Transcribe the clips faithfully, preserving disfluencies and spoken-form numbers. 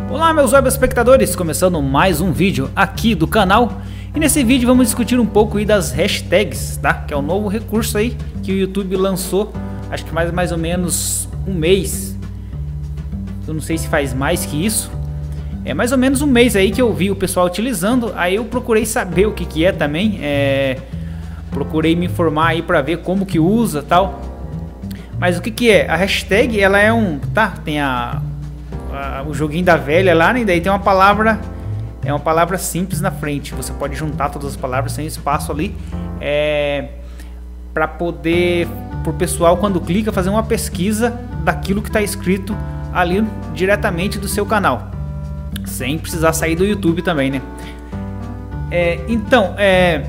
Olá meus web espectadores, começando mais um vídeo aqui do canal. E nesse vídeo vamos discutir um pouco aí das hashtags, tá? Que é um novo recurso aí que o YouTube lançou, acho que mais, mais ou menos um mês. Eu não sei se faz mais que isso. É mais ou menos um mês aí que eu vi o pessoal utilizando. Aí eu procurei saber o que que é também. É... Procurei me informar aí pra ver como que usa tal. Mas o que que é? A hashtag, ela é um... Tá, tem a... o joguinho da velha lá, né? E daí tem uma palavra, é uma palavra simples na frente. Você pode juntar todas as palavras sem espaço ali, é, para poder, pro pessoal quando clica, fazer uma pesquisa daquilo que está escrito ali diretamente do seu canal, sem precisar sair do YouTube também, né? É, então, é,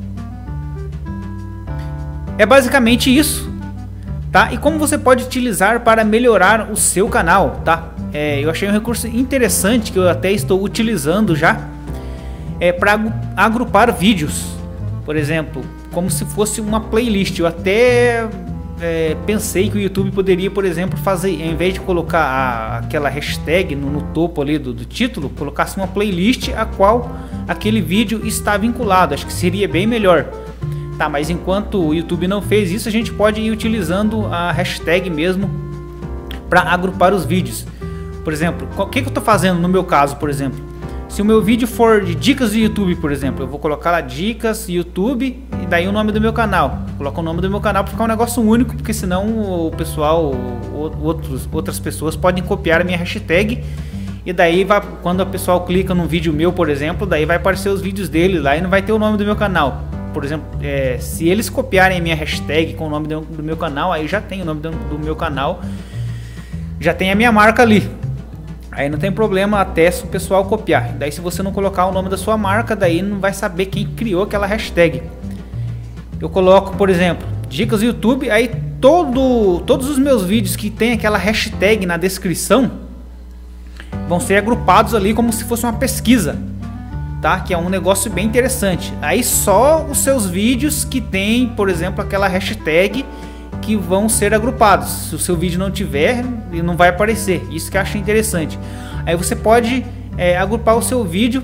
é basicamente isso, tá? E como você pode utilizar para melhorar o seu canal, tá? É, eu achei um recurso interessante que eu até estou utilizando já, é para agrupar vídeos, por exemplo, como se fosse uma playlist. Eu até é, pensei que o YouTube poderia, por exemplo, fazer, em vez de colocar a, aquela hashtag no, no topo ali do, do título, colocasse uma playlist a qual aquele vídeo está vinculado. Acho que seria bem melhor. Tá, mas enquanto o YouTube não fez isso, a gente pode ir utilizando a hashtag mesmo para agrupar os vídeos. Por exemplo, o que, que eu estou fazendo no meu caso, por exemplo? Se o meu vídeo for de dicas do YouTube, por exemplo, eu vou colocar lá dicas YouTube e daí o nome do meu canal. Coloco o nome do meu canal para ficar um negócio único, porque senão o pessoal, outros, outras pessoas podem copiar a minha hashtag. E daí, vai, quando o pessoal clica num vídeo meu, por exemplo, daí vai aparecer os vídeos dele lá e não vai ter o nome do meu canal. Por exemplo, é, se eles copiarem a minha hashtag com o nome do, do meu canal, aí já tem o nome do, do meu canal, já tem a minha marca ali. Aí não tem problema até se o pessoal copiar. Daí se você não colocar o nome da sua marca, daí não vai saber quem criou aquela hashtag. Eu coloco, por exemplo, dicas do YouTube, aí todo, todos os meus vídeos que tem aquela hashtag na descrição vão ser agrupados ali como se fosse uma pesquisa, tá? Que é um negócio bem interessante. Aí só os seus vídeos que tem, por exemplo, aquela hashtag que vão ser agrupados. Se o seu vídeo não tiver, ele não vai aparecer. Isso que eu acho interessante. Aí você pode é, agrupar o seu vídeo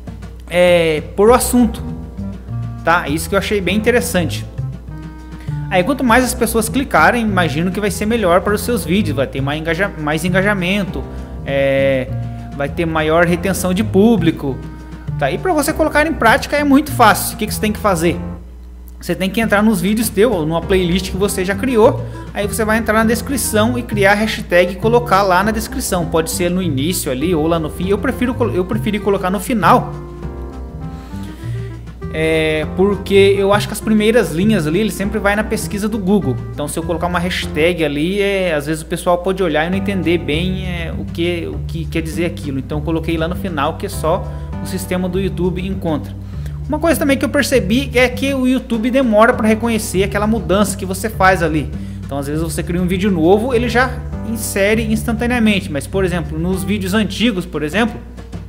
é, por assunto, tá? Isso que eu achei bem interessante. Aí quanto mais as pessoas clicarem, imagino que vai ser melhor para os seus vídeos. Vai ter mais, engaja mais engajamento, é, vai ter maior retenção de público, tá? E para você colocar em prática é muito fácil. O que, que você tem que fazer? Você tem que entrar nos vídeos teu, ou numa playlist que você já criou. Aí você vai entrar na descrição e criar a hashtag e colocar lá na descrição. Pode ser no início ali ou lá no fim. Eu prefiro eu preferi colocar no final, é, porque eu acho que as primeiras linhas ali ele sempre vai na pesquisa do Google. Então se eu colocar uma hashtag ali, é, às vezes o pessoal pode olhar e não entender bem é, o, que, o que quer dizer aquilo. Então eu coloquei lá no final, que só o sistema do YouTube encontra. Uma coisa também que eu percebi é que o YouTube demora para reconhecer aquela mudança que você faz ali. Então às vezes você cria um vídeo novo, ele já insere instantaneamente. Mas por exemplo, nos vídeos antigos, por exemplo,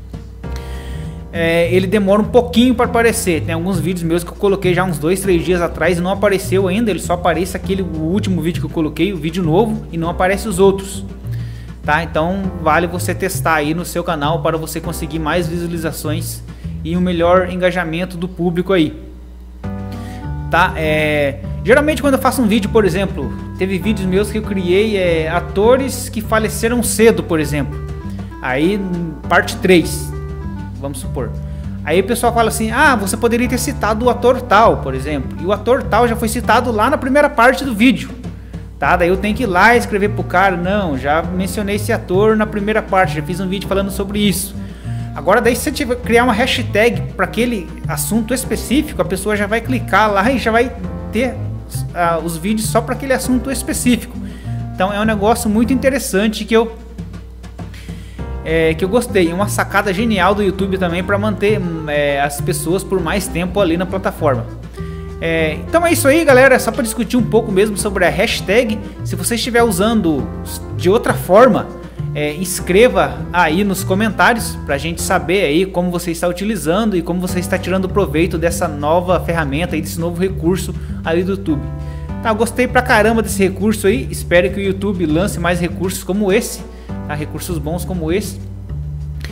é, ele demora um pouquinho para aparecer. Tem alguns vídeos meus que eu coloquei já uns dois, três dias atrás e não apareceu ainda. Ele só aparece aquele o último vídeo que eu coloquei, o vídeo novo, e não aparece os outros. Tá? Então vale você testar aí no seu canal para você conseguir mais visualizações e um melhor engajamento do público aí, tá? É, geralmente quando eu faço um vídeo, por exemplo, teve vídeos meus que eu criei é, atores que faleceram cedo, por exemplo, aí parte três, vamos supor, aí o pessoal fala assim, ah, você poderia ter citado o ator tal, por exemplo, e o ator tal já foi citado lá na primeira parte do vídeo, tá? Daí eu tenho que ir lá e escrever pro cara, não, já mencionei esse ator na primeira parte, já fiz um vídeo falando sobre isso. Agora daí se você tiver, criar uma hashtag para aquele assunto específico, a pessoa já vai clicar lá e já vai ter uh, os vídeos só para aquele assunto específico. Então é um negócio muito interessante que eu é, que eu gostei, uma sacada genial do YouTube também para manter é, as pessoas por mais tempo ali na plataforma. É, então é isso aí, galera, é só para discutir um pouco mesmo sobre a hashtag. Se você estiver usando de outra forma, É, escreva aí nos comentários para a gente saber aí como você está utilizando e como você está tirando proveito dessa nova ferramenta e desse novo recurso ali do YouTube. Tá, gostei pra caramba desse recurso aí, espero que o YouTube lance mais recursos como esse, tá? Recursos bons como esse.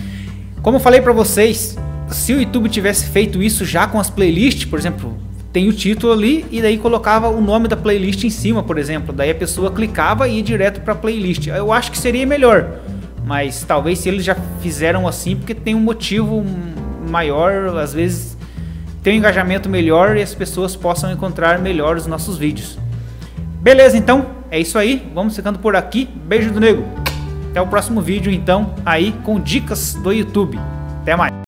Como eu falei para vocês, se o YouTube tivesse feito isso já com as playlists, por exemplo, tem o título ali e daí colocava o nome da playlist em cima, por exemplo, daí a pessoa clicava e ia direto para a playlist. Eu acho que seria melhor, mas talvez se eles já fizeram assim porque tem um motivo maior, às vezes tem um engajamento melhor e as pessoas possam encontrar melhor os nossos vídeos. Beleza, então é isso aí, vamos ficando por aqui. Beijo do nego, até o próximo vídeo então aí com dicas do YouTube. Até mais.